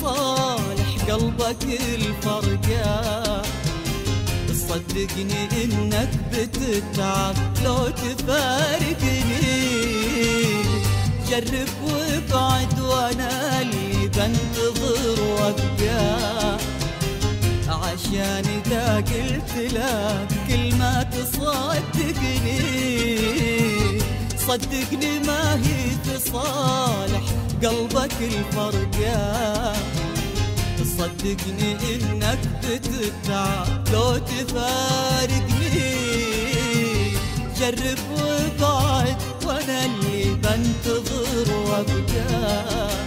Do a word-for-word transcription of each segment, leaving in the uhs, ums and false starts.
تصالح قلبك الفرقة، صدقني انك بتتعب لو تفارقني. جرب وابعد وانا اللي بنتظر وابقى، عشان اذا قلت لك كلمة تصدقني. صدقني ما هي تصالح قلبك الفرقة، صدقني انك بتتعب لو تفارقني. جرب وابعد وانا اللي بنتظر وابقى،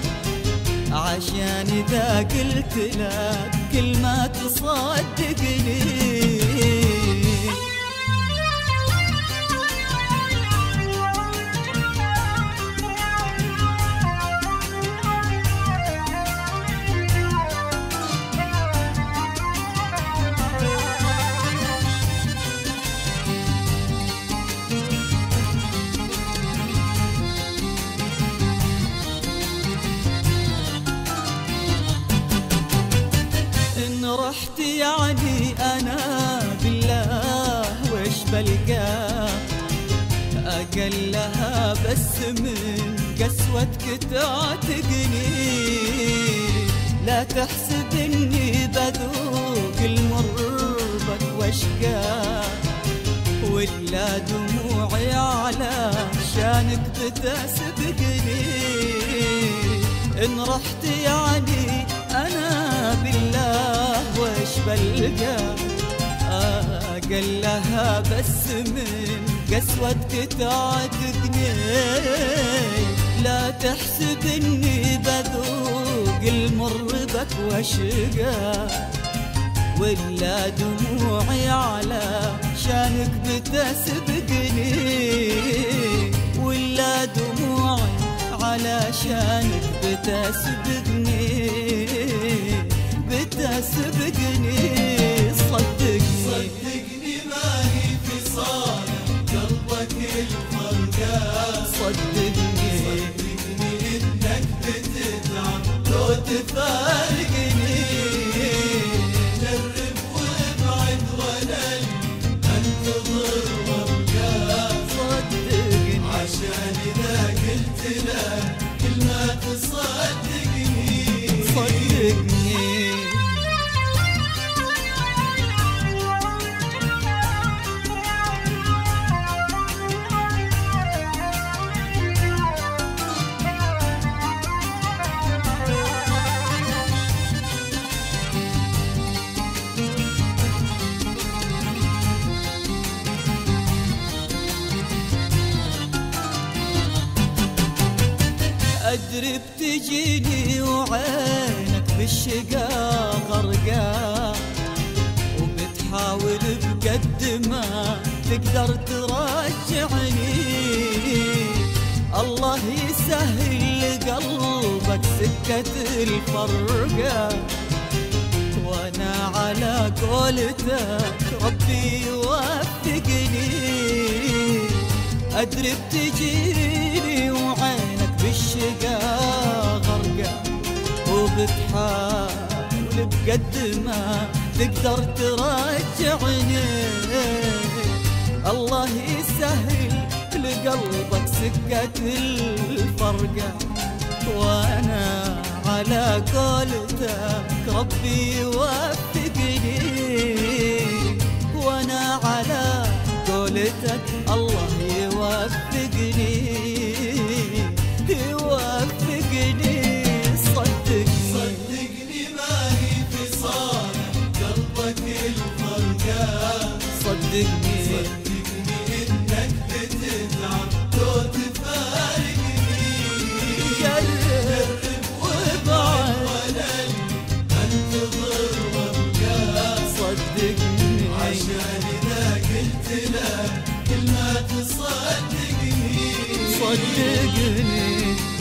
عشان اذا قلت لك كلمة تصدقني. رحت يعني أنا بالله وش بلقى، أقلها بس من قسوتك تعتقني. لا تحسب إني بذوق المر بك واشقى، ولا دموعي على شانك بتسبقني. إن رحت يعني أنا بالله وش بلقى، أقلها بس من قسوتك تعتقني. لا تحسب إني بذوق المر بك واشقى، ولا دموعي على شانك بتسبقني. ولا دموعي علشانك بتسبقني بتسبقني. صدقني صدقني ما هي في صالح قلبك الفرقة، صدقني صدقني انك بتتعب لو تفارقني. جرب وابعد وانا انتظر وابقى، صدقني عشان اذا قلت لك كلمة تصدقني. صدقني أدري بتجيني وعينك بالشقا غرقا، وبتحاول بقد ما تقدر ترجعني. الله يسهل لقلبك سكة الفرقة، وانا على قولتك ربي يوفقني. أدري بتجيني وعينك بالشقا غرقا، وبتحاول بقد ما تقدر ترجعني. الله يسهل لقلبك سكة الفرقة، وانا على قولتك ربي يوفقني. وانا على قولتك الله يوفقني يوفقني. صدقني صدقني ما هي في صالح قلبك الفرقة، صدقني صدقني انك بتتعب لو تفارقني. جرب وابعد وانا انتظر وابقى، صدقني عشان اذا قلت لك كلمة تصدقني. صدقني